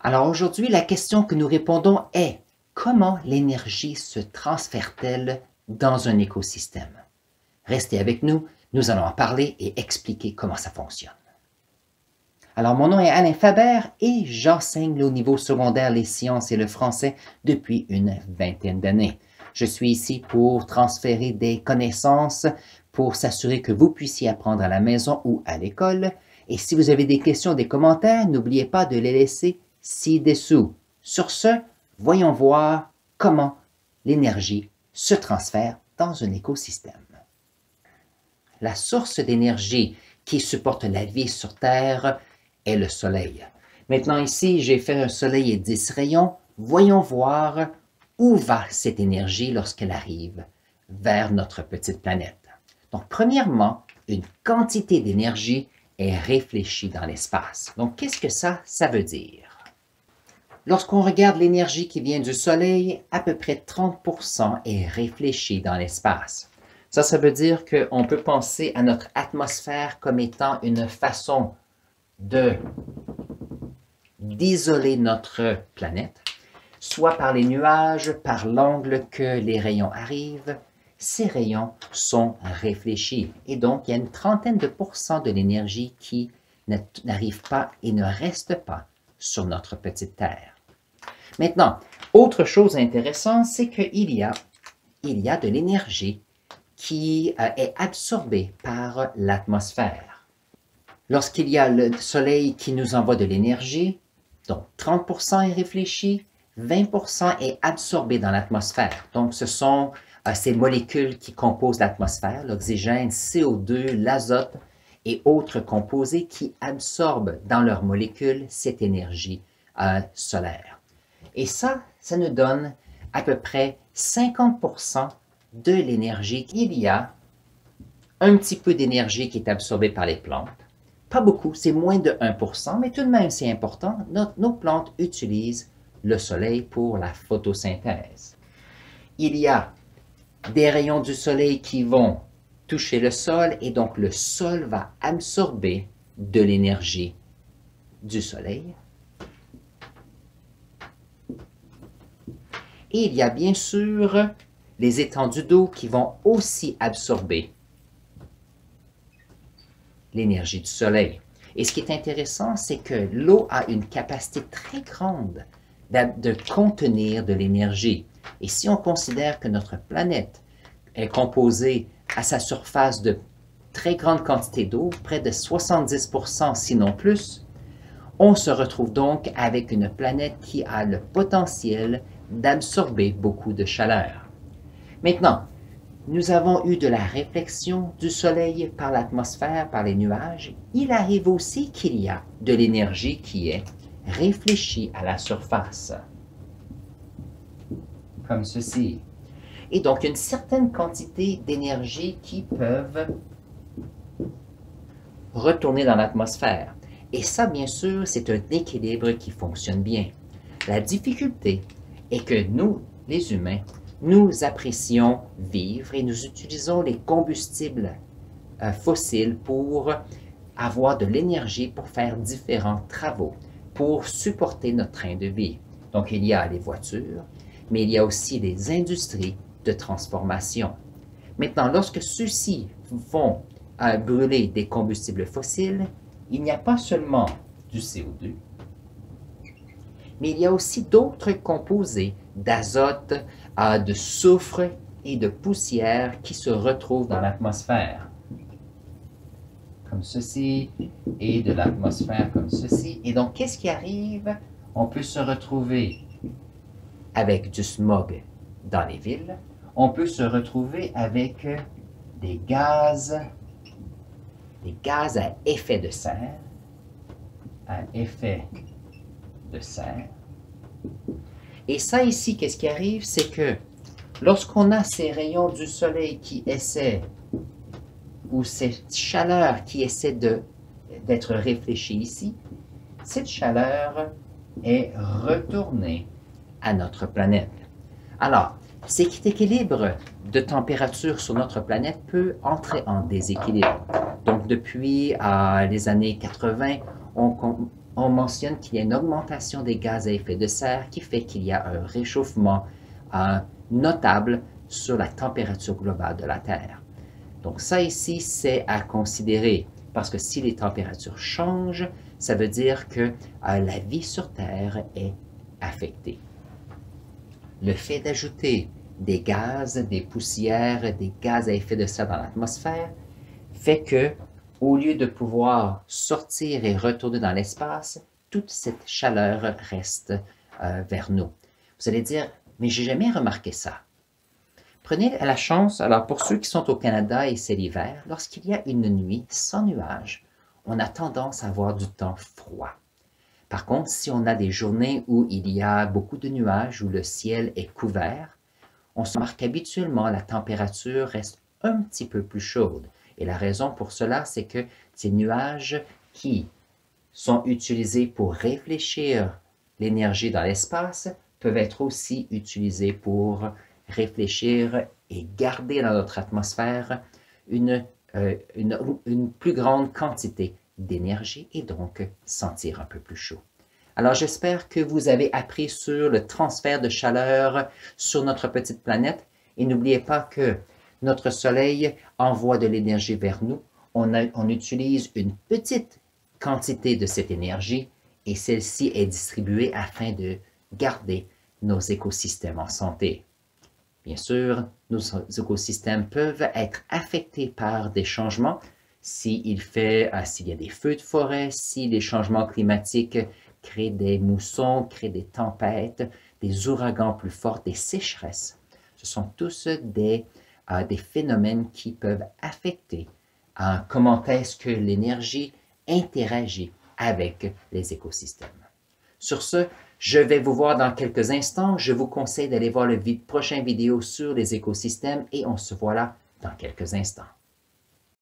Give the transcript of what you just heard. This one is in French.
Alors aujourd'hui, la question que nous répondons est: comment l'énergie se transfère-t-elle dans un écosystème? Restez avec nous, nous allons en parler et expliquer comment ça fonctionne. Alors mon nom est Alain Faber et j'enseigne au niveau secondaire les sciences et le français depuis une vingtaine d'années. Je suis ici pour transférer des connaissances, pour s'assurer que vous puissiez apprendre à la maison ou à l'école. Et si vous avez des questions, des commentaires, n'oubliez pas de les laisser ci-dessous. Sur ce, voyons voir comment l'énergie se transfère dans un écosystème. La source d'énergie qui supporte la vie sur Terre est le Soleil. Maintenant ici, j'ai fait un Soleil et 10 rayons. Voyons voir où va cette énergie lorsqu'elle arrive vers notre petite planète. Donc, premièrement, une quantité d'énergie est réfléchie dans l'espace. Donc, qu'est-ce que ça veut dire? Lorsqu'on regarde l'énergie qui vient du Soleil, à peu près 30% est réfléchie dans l'espace. Ça veut dire qu'on peut penser à notre atmosphère comme étant une façon d'isoler notre planète, soit par les nuages, par l'angle que les rayons arrivent. Ces rayons sont réfléchis et donc il y a une trentaine de pourcents de l'énergie qui n'arrive pas et ne reste pas sur notre petite Terre. Maintenant, autre chose intéressante, c'est qu'il y a de l'énergie qui est absorbée par l'atmosphère. Lorsqu'il y a le Soleil qui nous envoie de l'énergie, donc 30% est réfléchi, 20% est absorbé dans l'atmosphère. Donc, ce sont ces molécules qui composent l'atmosphère, l'oxygène, CO2, l'azote et autres composés qui absorbent dans leurs molécules cette énergie solaire. Et ça nous donne à peu près 50% de l'énergie. Il y a un petit peu d'énergie qui est absorbée par les plantes. Pas beaucoup, c'est moins de 1%, mais tout de même c'est important. Nos plantes utilisent le soleil pour la photosynthèse. Il y a des rayons du soleil qui vont toucher le sol et donc le sol va absorber de l'énergie du soleil. Et il y a bien sûr les étendues d'eau qui vont aussi absorber l'énergie du soleil. Et ce qui est intéressant, c'est que l'eau a une capacité très grande de contenir de l'énergie. Et si on considère que notre planète est composée à sa surface de très grandes quantités d'eau, près de 70% sinon plus, on se retrouve donc avec une planète qui a le potentiel d'absorber beaucoup de chaleur. Maintenant, nous avons eu de la réflexion du soleil par l'atmosphère, par les nuages. Il arrive aussi qu'il y a de l'énergie qui est réfléchie à la surface, comme ceci. Et donc, une certaine quantité d'énergie qui peuvent retourner dans l'atmosphère. Et ça, bien sûr, c'est un équilibre qui fonctionne bien. La difficulté est que nous, les humains, nous apprécions vivre et nous utilisons les combustibles fossiles pour avoir de l'énergie pour faire différents travaux, pour supporter notre train de vie. Donc, il y a les voitures, mais il y a aussi les industries de transformation. Maintenant, lorsque ceux-ci vont brûler des combustibles fossiles, il n'y a pas seulement du CO2, mais il y a aussi d'autres composés d'azote, de soufre et de poussière qui se retrouvent dans l'atmosphère, comme ceci, et de l'atmosphère comme ceci. Et donc, qu'est-ce qui arrive? On peut se retrouver avec du smog dans les villes. On peut se retrouver avec des gaz à effet de serre, Et ça ici, qu'est-ce qui arrive? C'est que lorsqu'on a ces rayons du soleil qui essaient, ou cette chaleur qui essaie d'être réfléchie ici, cette chaleur est retournée à notre planète. Alors, cet équilibre de température sur notre planète peut entrer en déséquilibre. Donc, depuis les années 80, on mentionne qu'il y a une augmentation des gaz à effet de serre qui fait qu'il y a un réchauffement notable sur la température globale de la Terre. Donc ça ici, c'est à considérer parce que si les températures changent, ça veut dire que la vie sur Terre est affectée. Le fait d'ajouter des gaz, des poussières, des gaz à effet de serre dans l'atmosphère fait que, au lieu de pouvoir sortir et retourner dans l'espace, toute cette chaleur reste vers nous. Vous allez dire, mais j'ai jamais remarqué ça. Prenez la chance, alors pour ceux qui sont au Canada et c'est l'hiver, lorsqu'il y a une nuit sans nuages, on a tendance à avoir du temps froid. Par contre, si on a des journées où il y a beaucoup de nuages, où le ciel est couvert, on se remarque qu'habituellement la température reste un petit peu plus chaude. Et la raison pour cela, c'est que ces nuages qui sont utilisés pour réfléchir l'énergie dans l'espace peuvent être aussi utilisés pour réfléchir et garder dans notre atmosphère une plus grande quantité d'énergie et donc sentir un peu plus chaud. Alors j'espère que vous avez appris sur le transfert de chaleur sur notre petite planète et n'oubliez pas que notre Soleil envoie de l'énergie vers nous. On utilise une petite quantité de cette énergie et celle-ci est distribuée afin de garder nos écosystèmes en santé. Bien sûr, nos écosystèmes peuvent être affectés par des changements s'il y a des feux de forêt, si les changements climatiques créent des moussons, créent des tempêtes, des ouragans plus forts, des sécheresses. Ce sont tous des phénomènes qui peuvent affecter comment est-ce que l'énergie interagit avec les écosystèmes. Sur ce, je vais vous voir dans quelques instants. Je vous conseille d'aller voir le prochain vidéo sur les écosystèmes et on se voit là dans quelques instants.